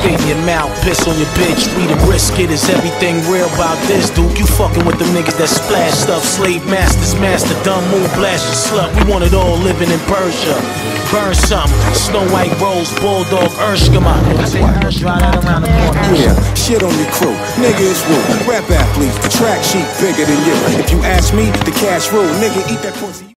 spit in your mouth, piss on your bitch, read and risk it. Is everything real about this, dude? You fucking with the niggas that splash stuff. Slave masters, master, dumb moon, blast your slut. We want it all living in Persia. Burn something, Snow White Rose, Bulldog, Urshkama. I say Urshkama, right around the corner. Yeah, shit on your crew, nigga is woo. Rap athletes, the track sheet bigger than you. If you ask me, the cash rule, nigga eat that pussy.